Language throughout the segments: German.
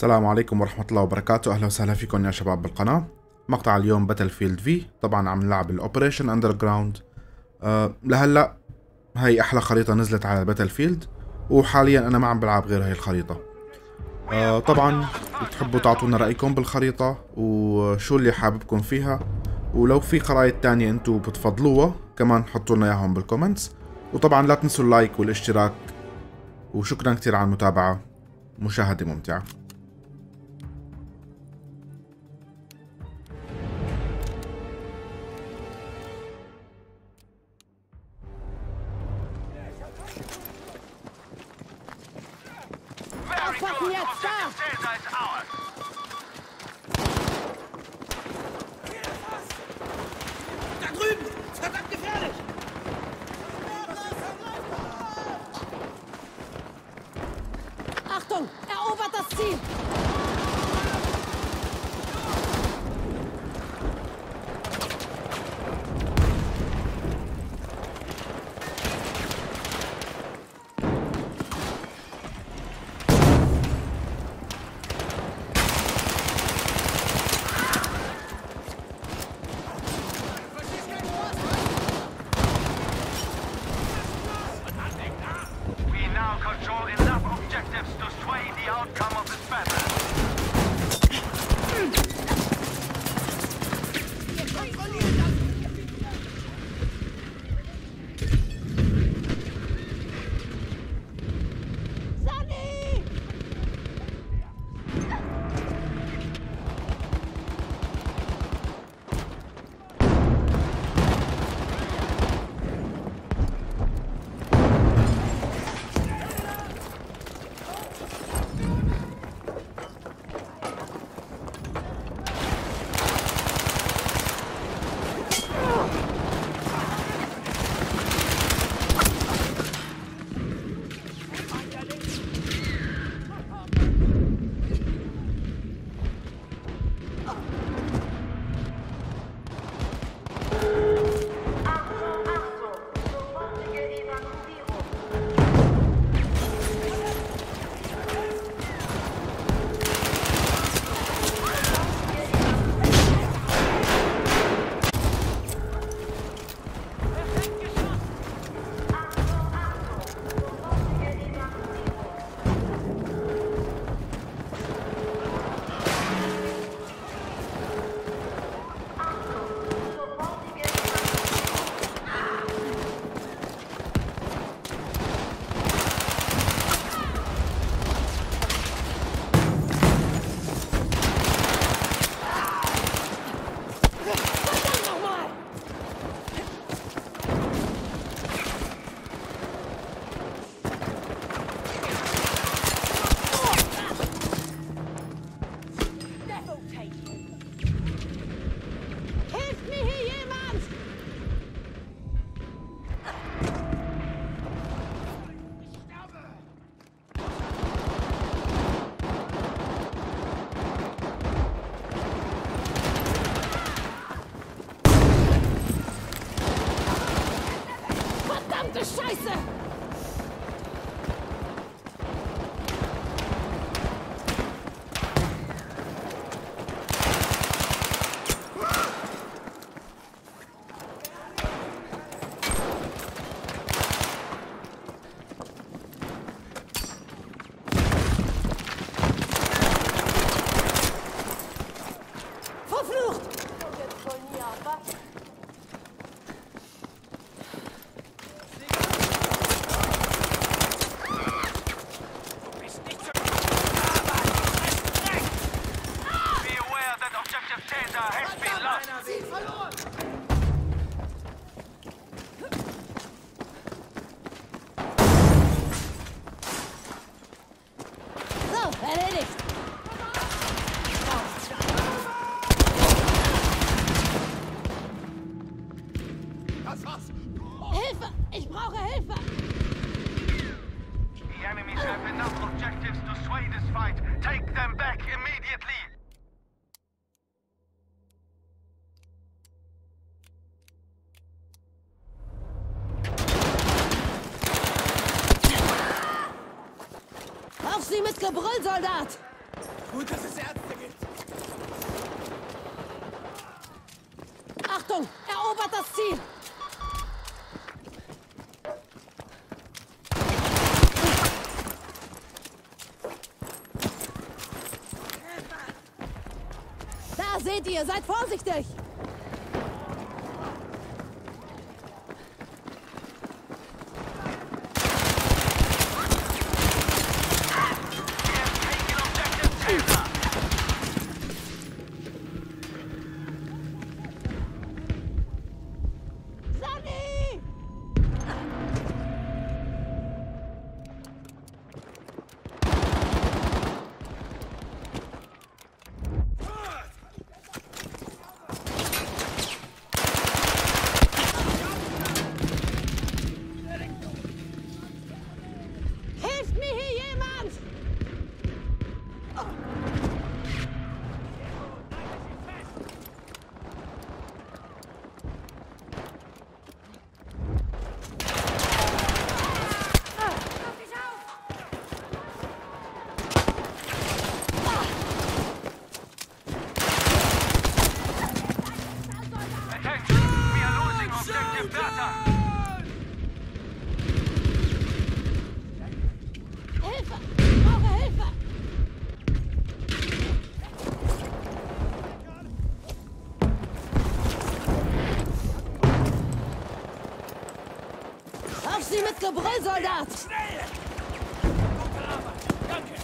السلام عليكم ورحمة الله وبركاته. أهلا وسهلا فيكم يا شباب بالقناة. مقطع اليوم باتل فيلد في، طبعا عم نلعب الأوبريشن أندرجراوند. لهلا هي أحلى خريطة نزلت على باتل فيلد، وحاليا أنا ما عم بلعب غير هي الخريطة. طبعا بتحبوا تعطونا رأيكم بالخريطة وشو اللي حاببكم فيها، ولو في خرائط تانية انتو بتفضلوها كمان حطوا لنا اياهم بالكومنتس. وطبعا لا تنسوا اللايك والاشتراك، وشكرا كتير على المتابعة. مشاهدة ممتعة. Aufpassen jetzt, da! Da drüben! Verdammt gefährlich! Achtung! Erobert das Ziel! Control enough objectives to sway the outcome of this battle. Scheiße! Verflucht! Erledigt! Hilfe! Ich brauche Hilfe! The enemies have enough objectives to sway this fight. Take them back immediately! Auf sie mit Gebrüll, Soldat! Gut, dass es Ärzte gibt. Achtung! Erobert das Ziel! Da seht ihr! Seid vorsichtig! Sunny! Hilft mir hier jemand! Attention! We are losing objective data! Hilfe! Ich brauche Hilfe! Auf sie mit Gebrüll, Soldat! Schnell! Gute Arbeit. Danke.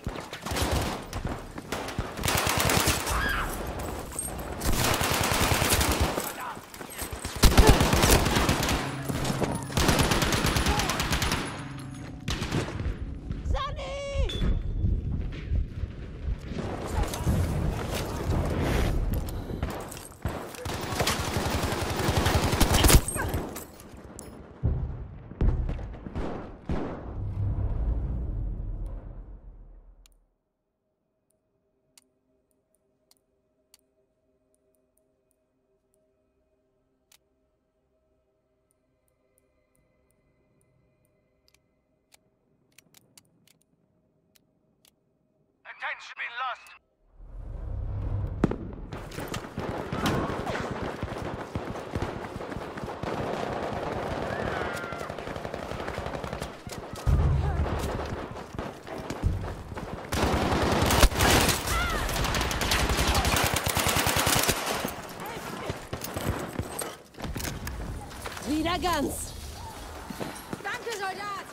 Sunny! Attention! Been lost! Wieder ganz! Danke, Soldat!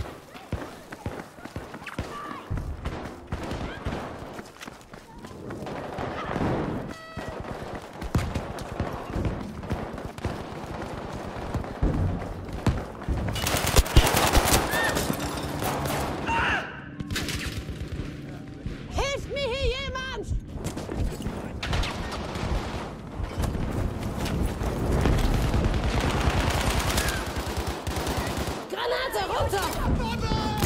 Hilft mir hier jemand! Granate runter!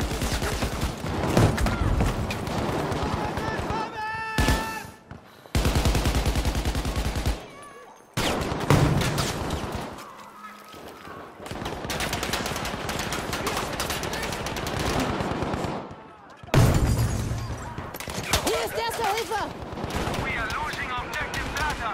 Hier ist erste Hilfe! We are losing objective data!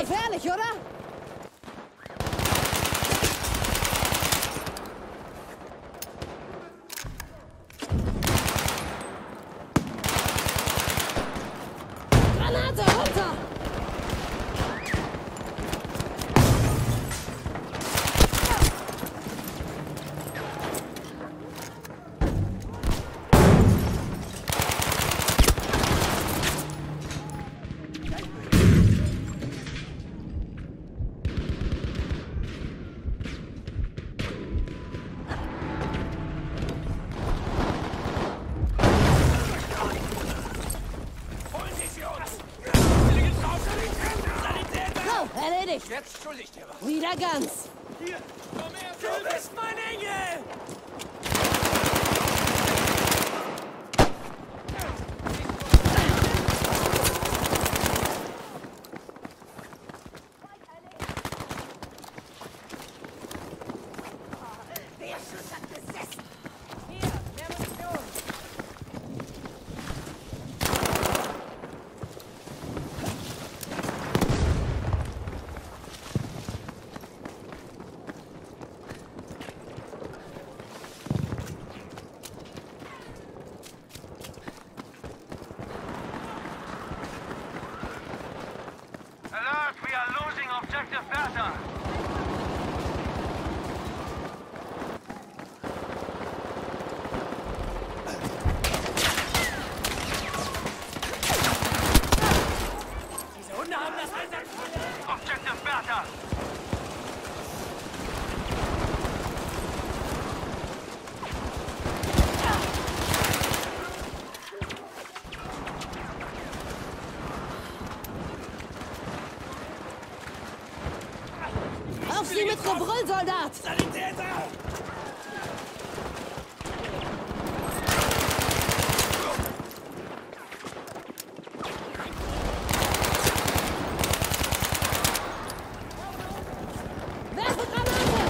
gefährlich, oder? Granate runter! Holen Sie sie uns! Billigen drauf! Sanitäter! So, erledigt. Jetzt schuldig, der war. Wieder ganz. Hier! Komm her! Du bist mein Engel! Der Schuss hat gesessen. Hier, mehr Munition. Alert, we are losing objective Bertha. Diese Hunde haben das Einsatzfeuer! Objective Bertha. Auf sie mit Gebrüll, Soldat! Sanitäter! Werfe Granate!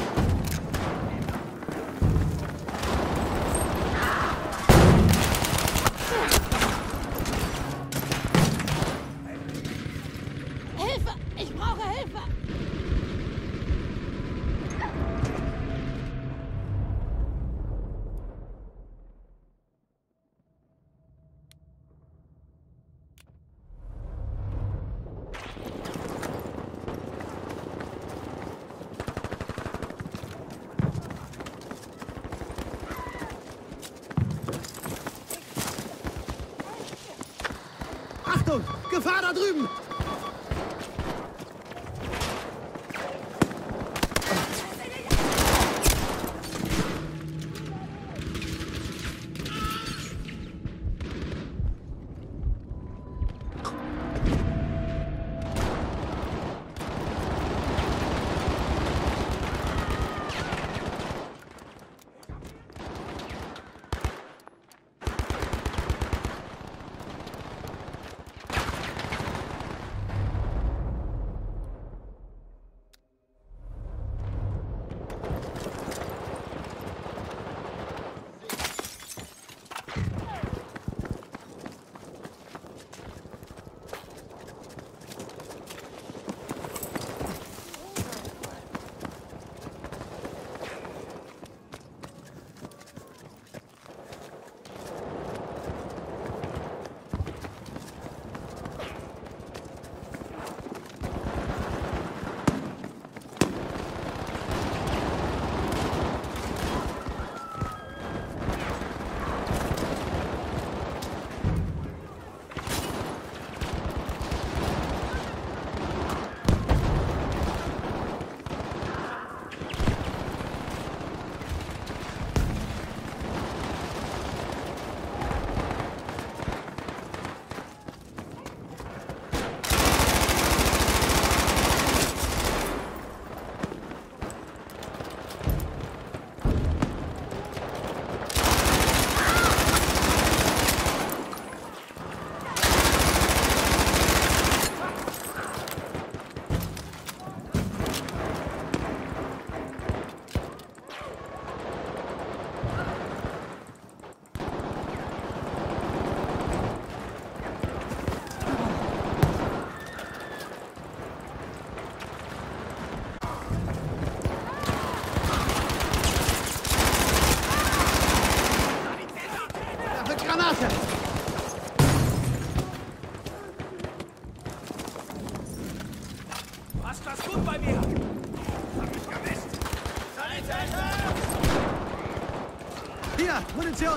Hilfe! Ich brauche Hilfe! Achtung! Gefahr da drüben! Hier, Munition!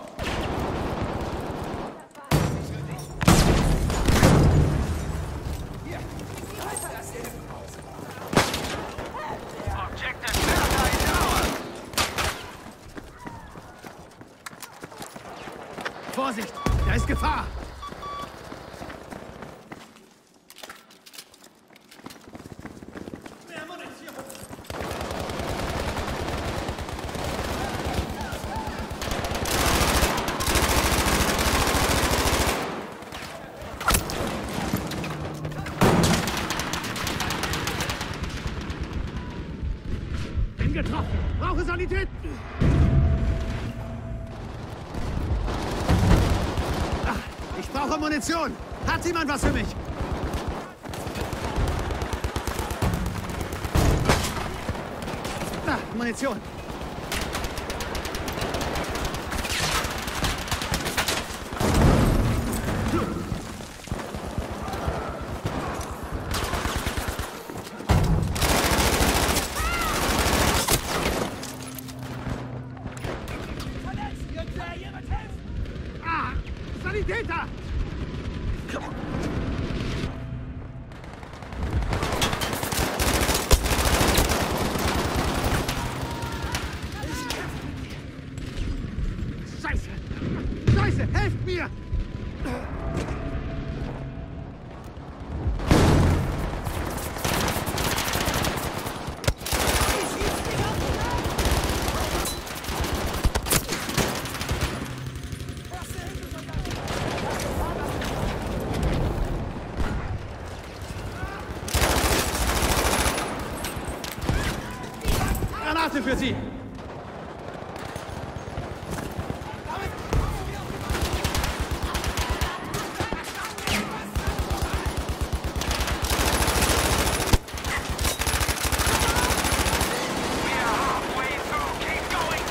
Objective Versailles Tower. Vorsicht! Da ist Gefahr! Bin getroffen! Brauche Sanität! Ich brauche Munition! Hat jemand was für mich? Munition! Sanitäter! Scheiße! Scheiße! Helft mir! Granate für Sie! We are halfway through. Keep going.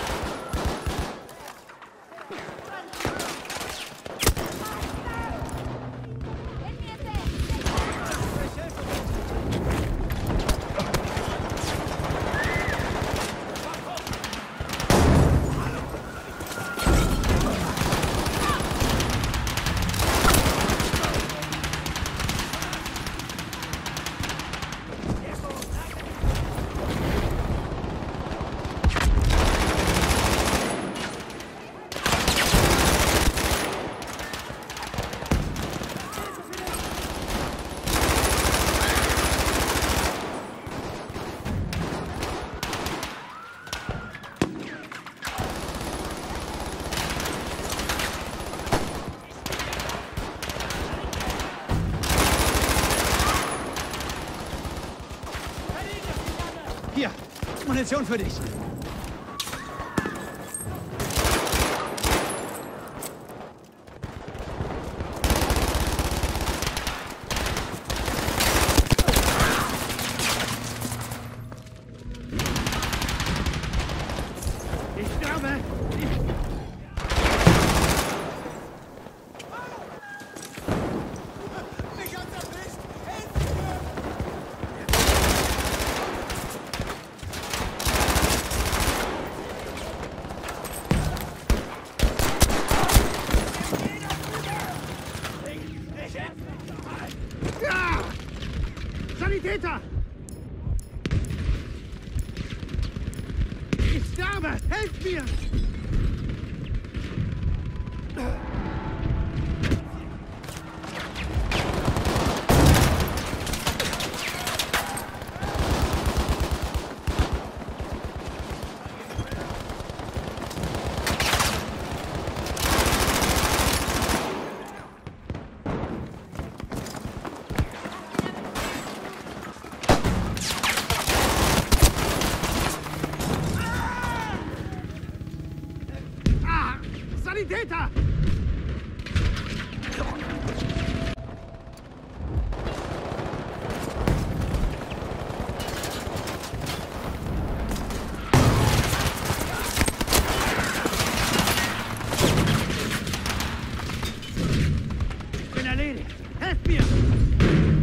Hier, Munition für dich. Ich sterbe. Ja! Sanitäter! Ich sterbe! Helft mir! Sanitäter! Ich bin erledigt. Helft mir!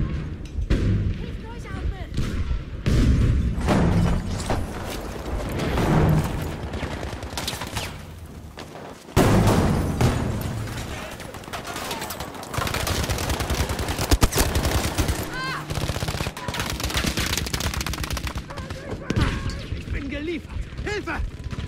Durchatmen! geliefert! Hilfe!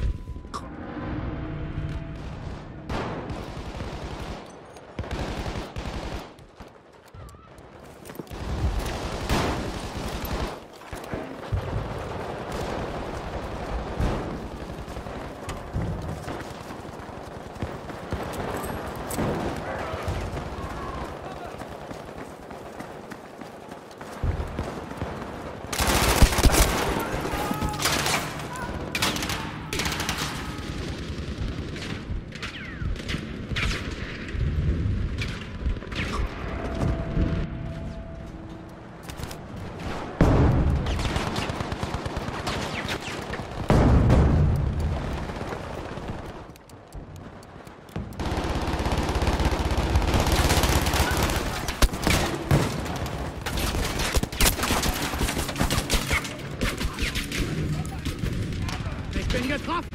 Getroffen!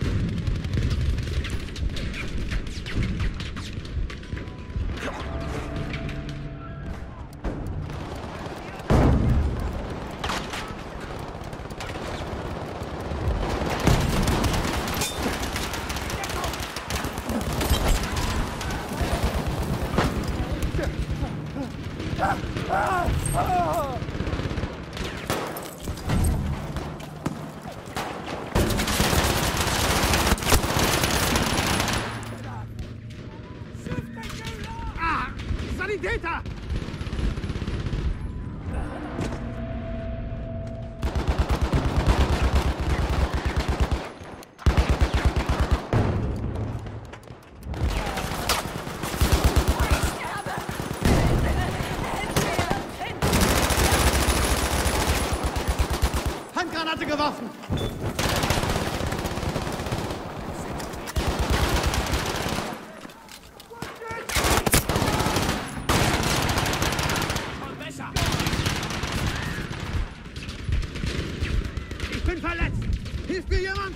Sanitäter! Handgranate geworfen! Ich bin verletzt! Hilft mir jemand?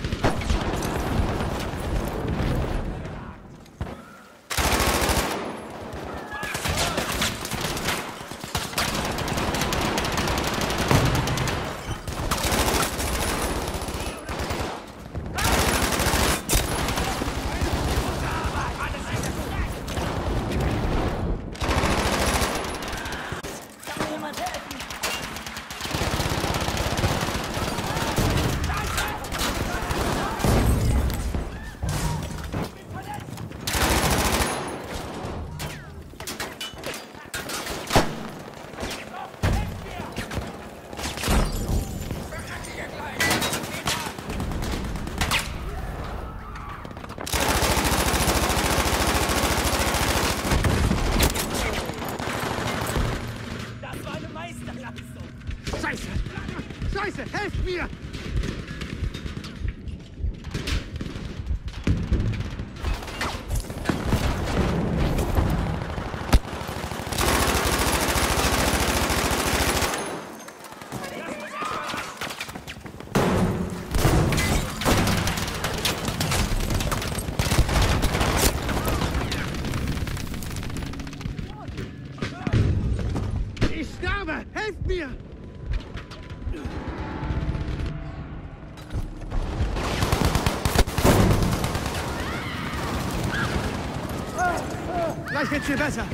Scheiße! Scheiße! Helft mir! Ich sterbe! Helft mir! Gleich geht's dir besser.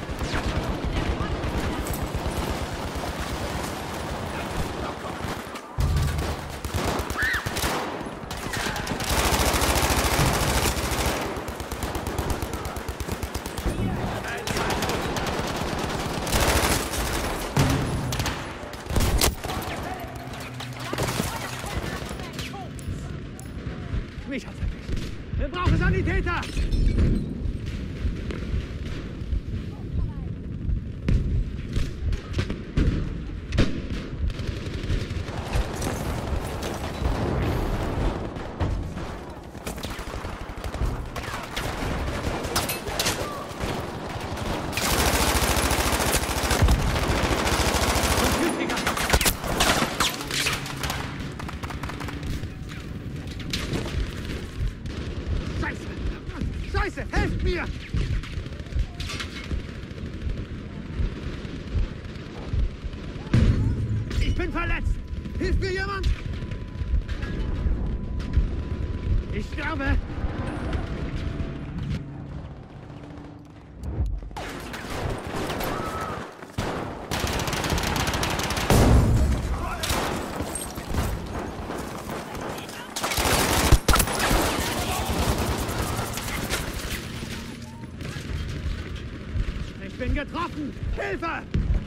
Mich hat's erwischt. Wir brauchen Sanitäter! Scheiße, helft mir! Ich bin verletzt! Hilft mir jemand? sterbe! Ich bin getroffen! Hilfe!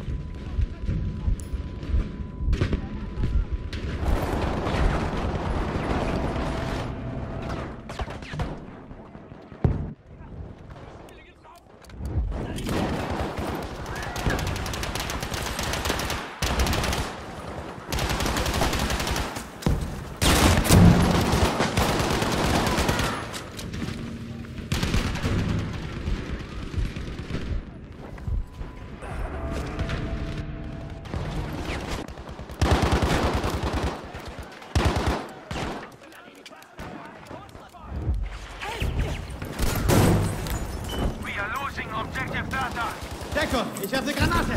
Objective Data. Deckung, ich habe eine Granate!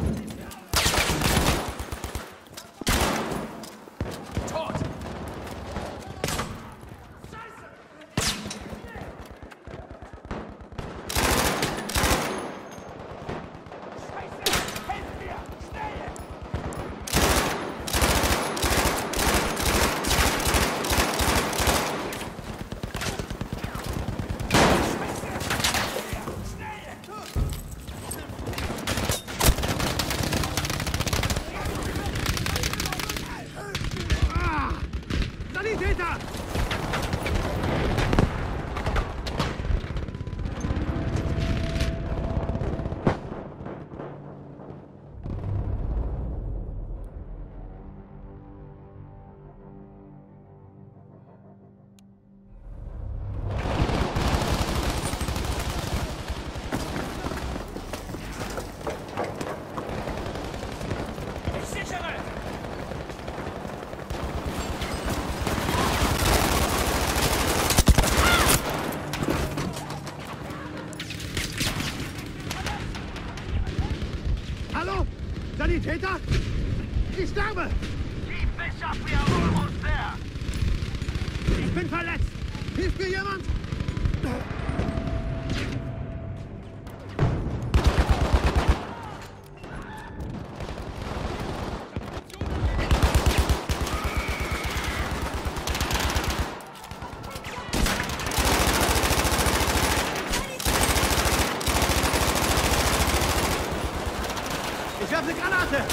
Tot! Sanitäter! Ich sichere! Hallo? Sanitäter? Ich sterbe! Keep this up, we are almost there. Ich bin verletzt! Hilft mir jemand? Ich werfe eine Granate!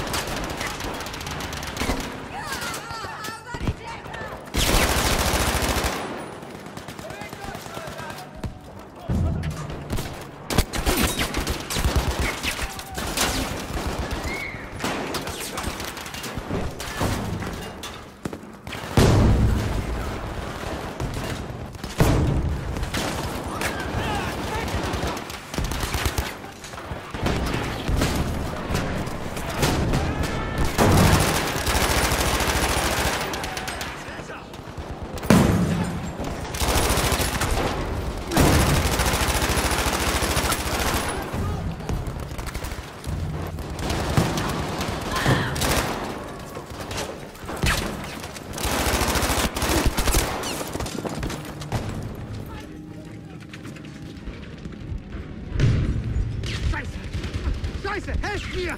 Scheiße, helft mir!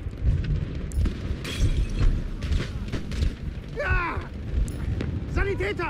Ja! Sanitäter!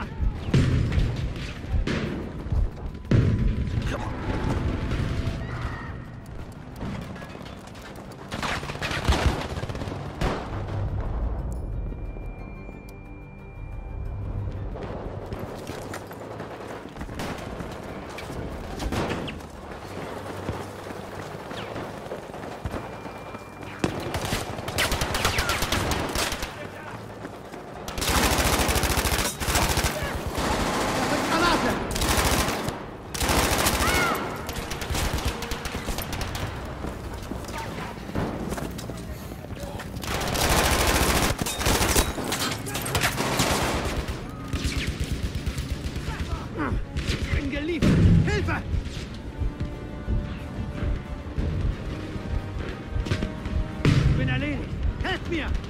Ich bin geliefert! Hilfe! Ich bin erledigt! Helft mir!